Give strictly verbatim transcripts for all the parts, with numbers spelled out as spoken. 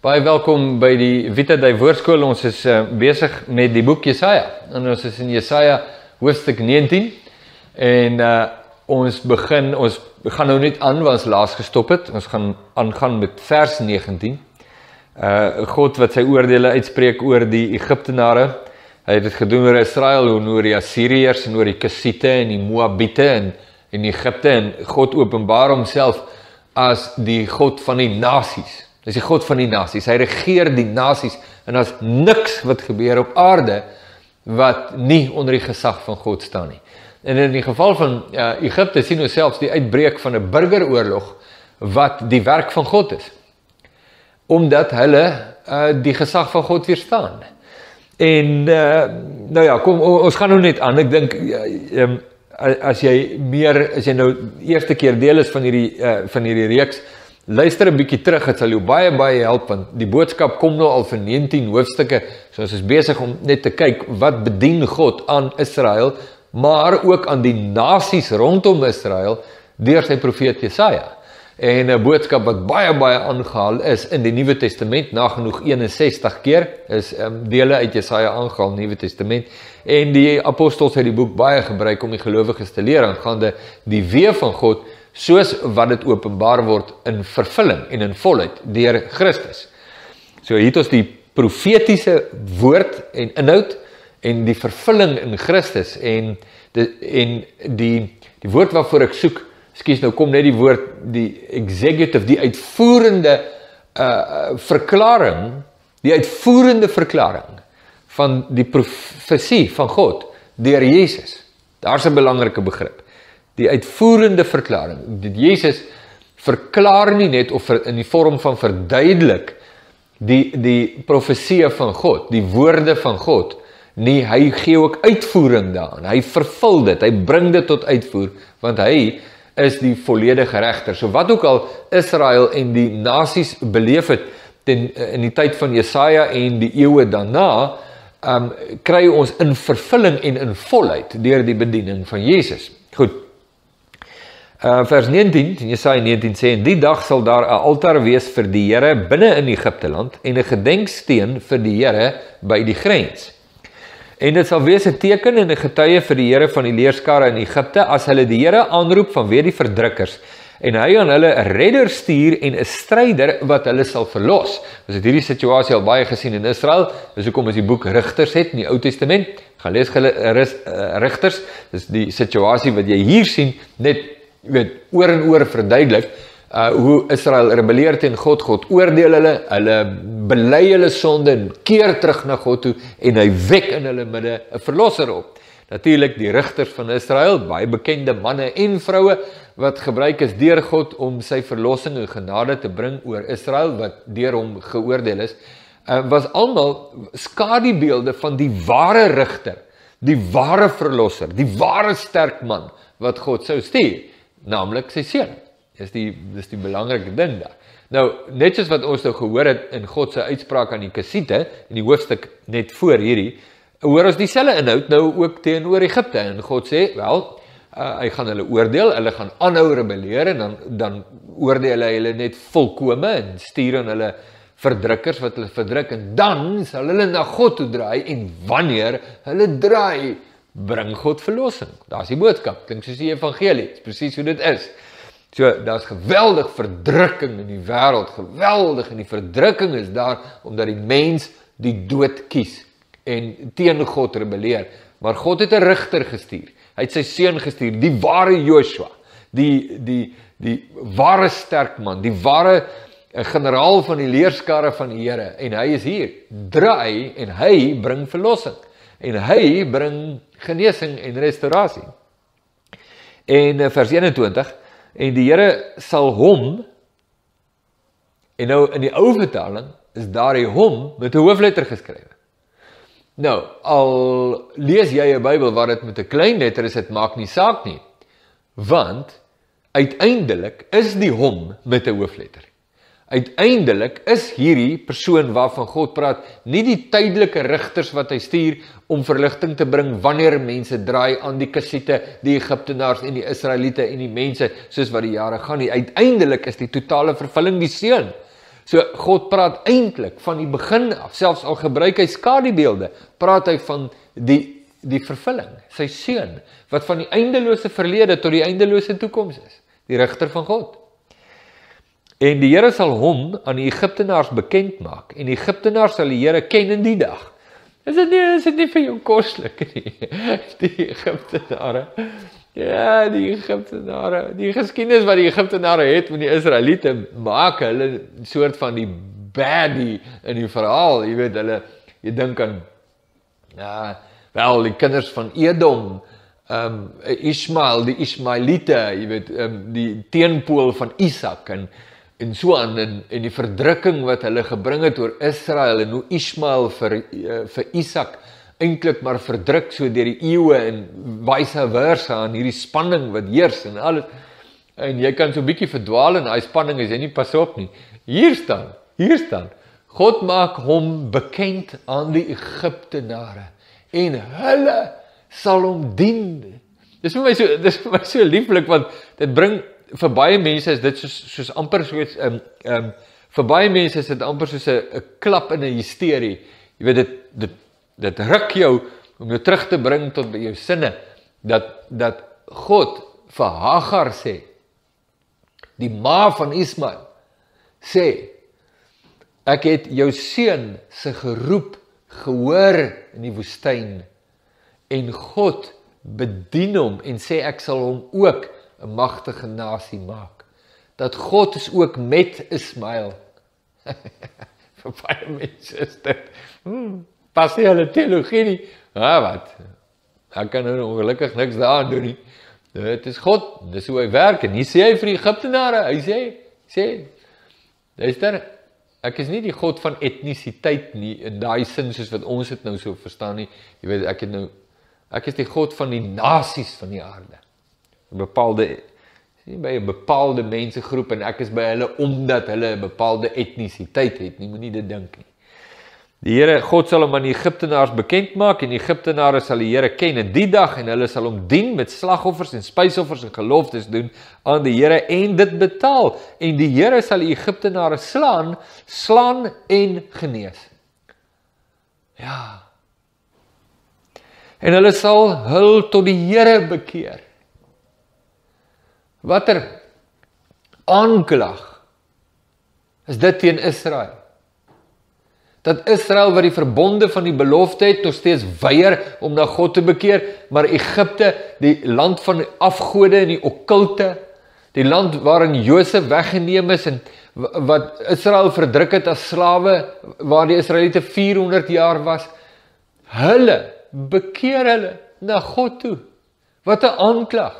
Baie welkom by die Vita Dei Woordskool. Ons is uh, besig met die boek Jesaja. En ons is in Jesaja hoofstuk negentien. En uh, ons begin, ons gaan nou net aan waar ons laas gestop het. Ons gaan aangaan met vers negentien. Uh, God wat sy oordele uitspreek oor die Egiptenare. Hy het dit gedoen oor Israel, oor die Assyriërs en oor die Kassiete en die Moabiete en, en Egipte. En God openbaar homself as die God van die nasies. Hy is die God van die nasies, hy regeer die nasies, en daar is niks wat gebeur op aarde, wat nie onder die gesag van God staan nie. En in die geval van uh, Egipte sien ons selfs die uitbreek van 'n burgeroorlog, wat die werk van God is. Omdat hulle uh, die gesag van God weerstaan. En, uh, nou ja, kom, ons gaan nou net aan, ek dink, uh, um, as jy meer, as jy nou eerste keer deel is van hierdie, uh, van hierdie reeks, luister 'n bietjie terug, het sal jou baie baie help, want die boodskap kom nou al vir negentien hoofstukke, so ons is besig om net te kyk, wat bedien God aan Israel, maar ook aan die nasies rondom Israel, deur sy profeet Jesaja. En 'n boodskap wat baie baie aangehaal is in die Nuwe Testament, nagenoeg eenensestig keer, is um, dele uit Jesaja aangehaal in die Nuwe Testament, en die apostels het die boek baie gebruik om die gelowiges te leer aangaande die weë van God, soos wat dit openbaar word in vervulling en in volheid deur Christus. So hier het ons die profetiese woord en inhoud en die vervulling in Christus en die, en die, die woord waarvoor ek soek, ekskuus nou kom net die woord, die executive, die uitvoerende uh, verklaring, die uitvoerende verklaring van die profesie van God deur Jesus. Daar is 'n belangrike begrip. Die uitvoerende verklaring, dat Jezus verklaar nie net, of in die vorm van verduidelik, die, die profesie van God, die woorde van God, nie, hy gee ook uitvoering daaraan, hy vervul dit, hy bring dit tot uitvoer, want hy is die volledige regter. So wat ook al Israel en die nasies beleef het, ten, in die tyd van Jesaja en die eeue daarna, um, kry ons in vervulling en in volheid, deur die bediening van Jezus. Goed. Uh, vers negentien, Jesaja negentien sê, en die dag sal daar 'n altaar wees vir die Here binne in Egipteland en 'n gedenksteen vir die Here by die grens. En dit sal wees 'n teken en 'n getuie vir die Here van die leerskare in Egipte as hulle die Here aanroep vanweë die verdrukkers en hy aan hulle 'n redder stuur en 'n stryder wat hulle sal verlos. Ons het hierdie situasie al baie gesien in Israel, dis hoekom ons die boek Rigters het in die Ou Testament. Gaan lees Rigters, dis die situasie wat jy hier sien, net weet, oor en oor verduidelik, uh, hoe Israel rebelleer teen God, God oordeel hulle, hulle bely hulle sonde en keer terug na God toe, en hy wek in hulle midde 'n verlosser op. Natuurlik die rigters van Israel, baie bekende manne en vroue, wat gebruik is deur God om sy verlossing en genade te bring oor Israel, wat deur hom geoordeel is, uh, was almal skadubeelde van die ware rigter, die ware verlosser, die ware sterk man, wat God sou stuur. Naamlik sy seun. Dis die, dis die belangrike ding daar. Nou, net soos wat ons nou gehoor het in God se uitspraak aan die Kassiete, in die hoofstuk net voor hierdie, hoor ons dieselfde inhoud nou ook teenoor Egipte, en God sê, wel, uh, hy gaan hulle oordeel, hulle gaan aanhou rebelleer, en dan, dan oordeel hy hulle net volkome, en stuur aan hulle verdrukkers wat hulle verdruk, en dan sal hulle na God toe draai, en wanneer hulle draai, bring God verlossing. Daar is die boodskap, klink soos die evangelie, is presies hoe dit is. So, daar is geweldig verdrukking in die wêreld, geweldig, en die verdrukking is daar, omdat die mens die dood kies, en teen God rebelleer. Maar God het 'n rigter gestuur, hy het sy seun gestuur, die ware Joshua, die, die, die ware sterk man, die ware generaal van die leerskare van die Here, en hy is hier, draai, en hy bring verlossing, en hy bring genesing en restaurasie. En vers eenentwintig, en die Here sal hom, en nou in die ou vertaling, is daar die hom met 'n hoofletter geskrywe. Nou, al lees jy 'n Bybel waar dit met 'n klein letter is, dit maak nie saak nie, want uiteindelik is die hom met 'n hoofletter. Uiteindelik is hierdie persoon waarvan God praat, nie die tydelike rigters wat hy stuur om verligting te bring wanneer mense draai aan die Kassiete, die Egiptenaars en die Israeliete en die mense soos wat die jare gaan nie. Uiteindelik is die totale vervulling die seun. So God praat eintlik van die begin af, selfs al gebruik hy skadubeelde, praat hy van die, die vervulling, sy seun, wat van die eindelose verlede tot die eindelose toekoms is, die rigter van God. En die Here sal hom aan die Egiptenaars bekend maak, en die Egiptenaars sal die Here ken in die dag. Is dit nie, is dit nie vir jou koslik nie? Die Egiptenare, ja, die Egiptenare, die geskiedenis wat die Egiptenare het met die Israeliete, maak hulle soort van die baddie in die verhaal, jy weet, hulle, jy dink aan, ja, wel, die kinders van Edom, um, Ismael, die Ismaelite, jy weet, um, die teenpool van Isak, en, en so aan, en, en die verdrukking wat hulle gebring het oor Israel, en hoe Ismael vir, uh, vir Isak, eintlik maar verdruk so deur die eeue en vice versa aan hierdie spanning wat heers en alles. En jy kan so 'n bietjie verdwaal in daai spanning as jy nie pas op nie. Hier staan, hier staan. God maak hom bekend aan die Egiptenare en hulle sal hom dien. Dis vir my so dis vir my so lieflik want dit bring vir baie mense is dit soos soos amper soos um um vir baie mense is dit amper soos 'n 'n klap in 'n hysterie. Jy weet dit dit Dit ruk jou om jou terug te bring tot by jou sinne, dat, dat God vir Hagar sê, die ma van Ismael, sê, ek het jou seun se geroep gehoor in die woestyn, en God bedien hom, en sê ek sal hom ook 'n magtige nasie maak, dat God is ook met Ismael. Vir baie mense is dit, hmm, pas nie hulle teologie nie. Ah, wat? Ek kan nou ongelukkig niks daaraan doen nie. Dit is God, dis hoe hy werk. En nie sê hy vir die Egiptenare, hy sê, sê, luister, ek is nie die God van etnisiteit nie, in daai sin soos wat ons het nou so verstaan nie. Jy weet, ek het nou, ek is die God van die nasies van die aarde. 'n Bepaalde, nie by 'n bepaalde mensegroep, en ek is by hulle omdat hulle 'n bepaalde etnisiteit het nie, moenie dit dink nie. Die Here, God sal hom aan die Egiptenaars bekend maak, en die Egiptenare sal die Here ken in die dag, en hulle sal hom dien met slagoffers en spysoffers en geloftes doen aan die Here, en dit betaal, en die Here sal die Egiptenare slaan, slaan en genees. Ja. En hulle sal hul tot die Here bekeer. Watter aanklag is dit teen Israel? Dat Israel wat die verbonde van die belofte het, nog steeds weier om na God te bekeer, maar Egipte, die land van die afgode en die okkulte, die land waarin Josef weggeneem is, en wat Israel verdruk het as slawe, waar die Israeliete vierhonderd jaar was, hulle, bekeer hulle na God toe. Wat 'n aanklag.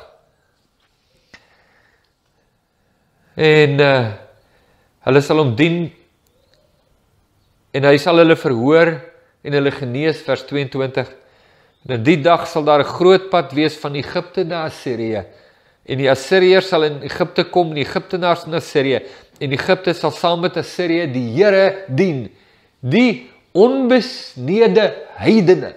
En uh, hulle sal hom dien, en hy sal hulle verhoor en hulle genees, vers tweeëntwintig. En in die dag sal daar 'n groot pad wees van Egipte na Assirië. En die Assiriërs sal in Egipte kom, en die Egiptenaars in Assirië. En Egipte sal saam met Assirië die Here dien. Die onbesnede heidene.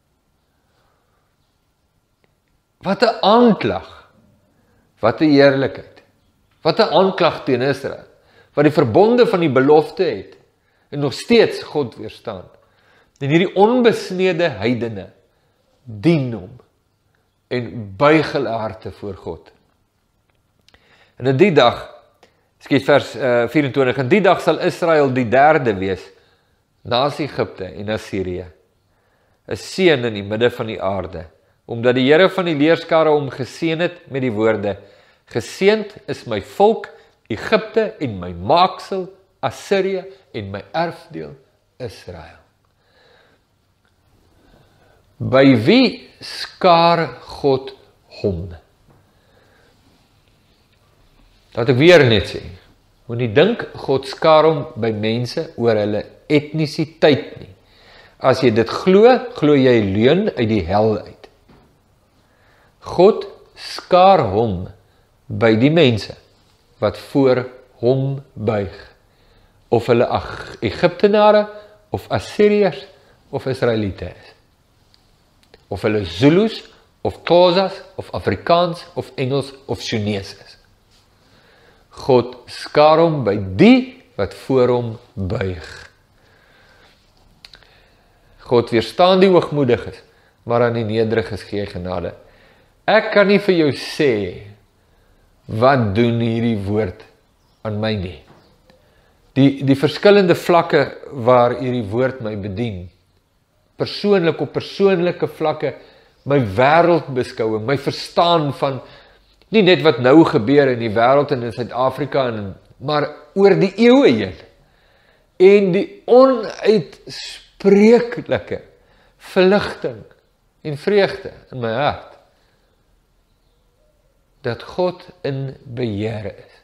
Wat 'n aanklag. Wat 'n heerlikheid. Wat 'n aanklag teen Israel. Wat die verbonde van die belofte het. En nog steeds God weerstaan. En hierdie onbesnede heidene dien hom en buig hulle harte voor God. En in die dag, skiet vers uh, vyf-en-twintig, in die dag sal Israel die derde wees, naas Egipte en Assirië, 'n seën in die midde van die aarde, omdat die Here van die leerskare hom geseën het met die woorde, geseënd is my volk, Egipte en my maaksel, Assirië en my erfdeel Israel. By wie skaar God hom? Laat ek weer net sê, moenie dink God skaar hom by mense oor hulle etnisiteit nie. As jy dit glo, glo jy leuen uit die hel uit. God skaar hom by die mense wat voor hom buig. Of hulle Egiptenare, of Assiriërs, of Israeliete is. Of hulle Zulus, of Xhosas, of Afrikaans, of Engels, of Chinese is. God skaar hom by die wat voor hom buig. God weerstaan die hoogmoediges, maar aan die nederiges gee genade. Ek kan nie vir jou sê, wat doen hierdie woord aan my nie. Die, die verskillende vlakke waar hierdie woord my bedien, persoonlik op persoonlike vlakke, my wêreldbeskouing, my verstaan van, nie net wat nou gebeur in die wêreld en in Suid-Afrika, maar oor die eeue heen, en die onuitspreeklike verligting en vreugde in my hart, dat God in beheer is.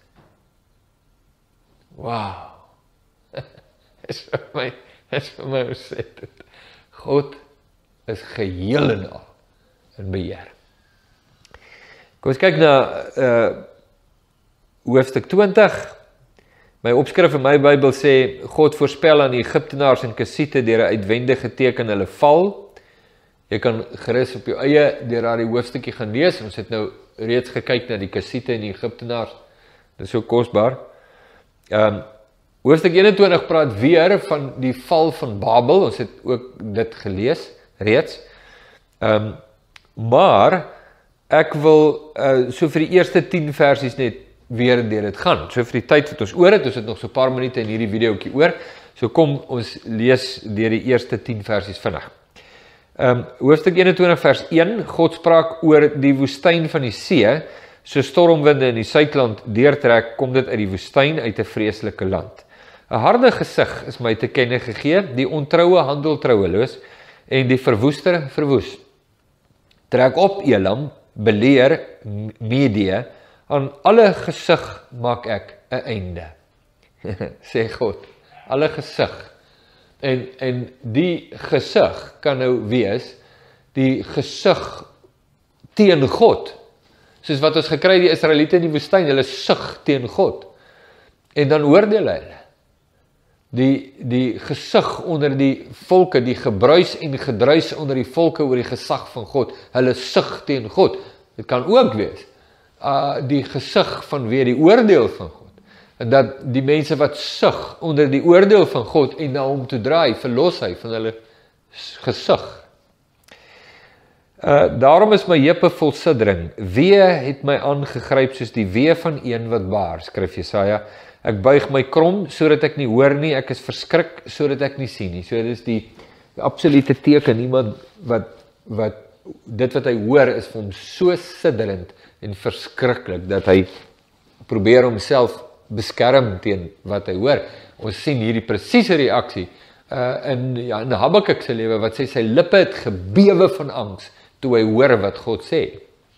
Wauw. is vir my, is vir my ontsettend. God is geheel en al in beheer. Kom ons kyk na uh, hoofstuk twintig. My opskrif in my Bybel sê, God voorspel aan die Egiptenaars en Kusiete deur 'n uitwendige teken hulle val. Jy kan gerus op jou eie deur daardie hoofstukkie gaan lees. Ons het nou reeds gekyk na die Kusiete en die Egiptenaars. Dit is so kosbaar. Um, hoofstuk eenentwintig praat weer van die val van Babel. Ons het ook dit gelees reeds. Um, maar ek wil uh, so vir die eerste tien versies net weer deur dit gaan. So vir die tyd wat ons oor het, ons het nog so 'n paar minute in hierdie videoetjie oor. So kom ons lees deur die eerste tien versies vinnig. Um, hoofstuk eenentwintig vers een, God spraak oor die woestyn van die see, so stormwinde in die suidland deurtrek, kom dit uit die woestyn uit 'n vreeslike land. 'n Harde gesig is my te kenne gegee, die ontroue handel troueloos, en die verwoester verwoes. Trek op, Elam, beleer, Medië, aan alle gesig maak ek 'n einde. Sê God, alle gesig. En, en die gesig kan nou wees, die gesig teen God. Soos wat ons gekry die Israeliete in die woestyn, hulle sug teen God. En dan oordeel hulle. Die, die gesig onder die volke, die gebruis en gedruis onder die volke oor die gesag van God, hulle sug teen God. Dit kan ook wees, uh, die gesig van weer die oordeel van God. En dat die mense wat sug onder die oordeel van God en na hom toe draai, verlos hy van hulle gesig. Uh, daarom is my heupe vol siddering. Wee het my aangegryp soos die wee van een wat baar, skryf Jesaja. Ek buig my krom, sodat ek nie hoor nie, ek is verskrik, sodat ek nie sien nie. So dit is die, die absolute teken, iemand wat, wat, dit wat hy hoor is vir hom so sidderend en verskriklik, dat hy probeer homself beskerm teen wat hy hoor. Ons sien hierdie presiese reaksie uh, in, ja, in Habakuk se lewe, wat sê sy lippe het gebewe van angs, toe hy hoor wat God sê.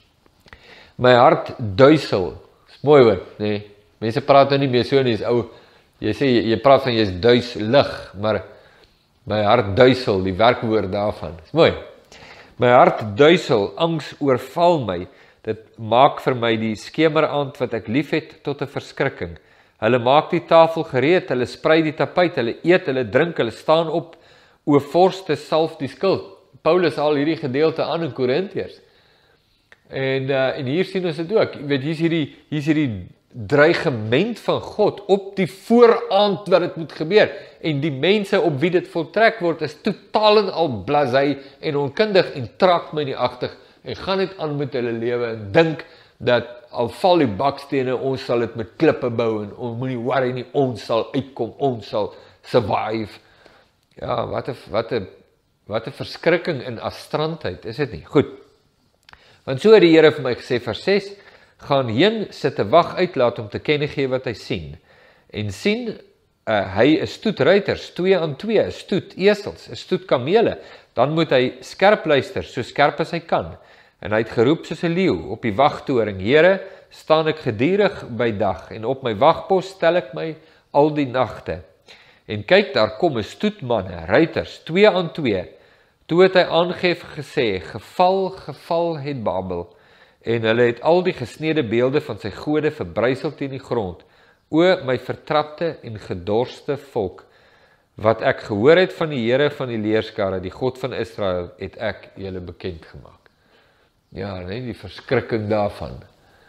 My hart duisel, is mooi hoor, nee, mense praat nou nie meer so nie, is ou, jy sê, jy, jy praat van jy is duiselig, maar my hart duisel, die werkwoord daarvan, is mooi. My hart duisel, angs oorval my, dit maak vir my die skemeraand wat ek lief het tot 'n verskrikking. Hulle maak die tafel gereed, hulle sprei die tapuit, hulle eet, hulle drink, hulle staan op, o vorste salf die skuld. Paulus haal hierdie gedeelte aan in Korintiërs. En, uh, en hier sien ons dit ook. Jy weet, hier is hierdie, hier is hierdie dreigement van God op die vooraand wat dit moet gebeur. En die mense op wie dit voltrek word, is totaal en al blasey en onkundig en trek my nie agtig en gaan net aan met hulle lewe en dink dat al val die bakstene, ons sal dit met klippe bou en ons moenie worry nie, ons sal uitkom, ons sal survive. Ja, wat 'n wat 'n wat 'n verskrikking in afstrandheid, is dit nie? Goed. Want so het die Here vir my gesê, vers ses, gaan heen, sit 'n wag uit, laat hom te kenne gee wat hy sien. En sien, uh, hy is stoet ruiters, twee aan twee, 'n stoet esels, 'n stoet kamele. Dan moet hy skerp luister, so skerp as hy kan. En hy het geroep soos 'n leeu op die wagtoring. Here, staan ek gedurig by dag, en op my wagpos stel ek my al die nagte. En kyk, daar kom 'n stoet manne, ruiters, twee aan twee. Toe het hy aangeef gesê, geval, geval het Babel. En hulle het al die gesnede beelde van sy gode verbrysel teen die grond. O, my vertrapte en gedorste volk, wat ek gehoor het van die Here van die leerskare, die God van Israel, het ek julle bekend gemaak. Ja, nee, die verskrikking daarvan.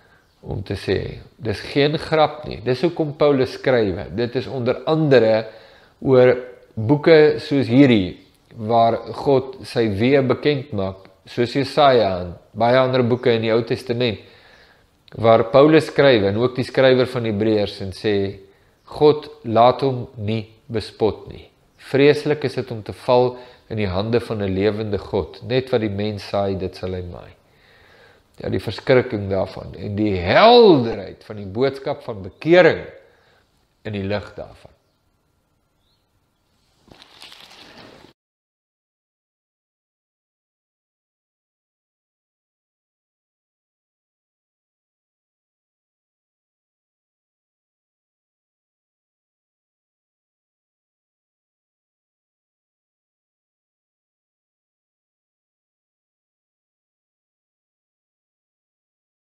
om te sê, dis geen grap nie, dis hoekom Paulus skrywe, dit is onder andere oor boeke soos hierdie, waar God sy weë bekend maak, soos Jesaja en baie ander boeke in die Ou Testament, waar Paulus skryf, en ook die skrywer van Hebreërs, en sê, God laat hom nie bespot nie. Vreeslik is dit om te val in die hande van 'n lewende God, net wat die mens saai, dit sal hy maai. Ja, die verskrikking daarvan, en die helderheid van die boodskap van bekering, in die lig daarvan.